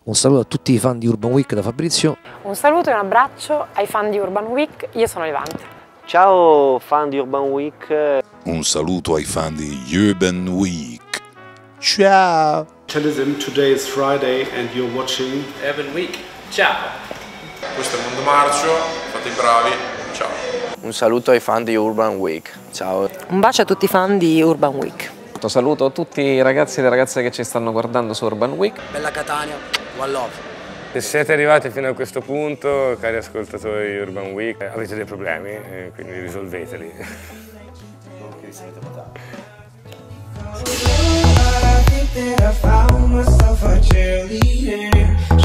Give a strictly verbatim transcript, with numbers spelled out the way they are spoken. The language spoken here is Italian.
Un saluto a tutti i fan di Urban Week da Fabrizio. Un saluto e un abbraccio ai fan di Urban Week, io sono Levante. Ciao fan di Urban Week. Un saluto ai fan di Urban Week. Ciao! Telesim, today is Friday and you're watching Urban Week. Ciao! Questo è Mondo Marcio, fate i bravi, ciao! Un saluto ai fan di Urban Week, ciao! Un bacio a tutti i fan di Urban Week. Saluto tutti i ragazzi e le ragazze che ci stanno guardando su Urban Week. Bella Catania, one love! Se siete arrivati fino a questo punto, cari ascoltatori di Urban Week, avete dei problemi, eh, quindi risolveteli. Non che siete patati. I think that I found myself a cheerleader.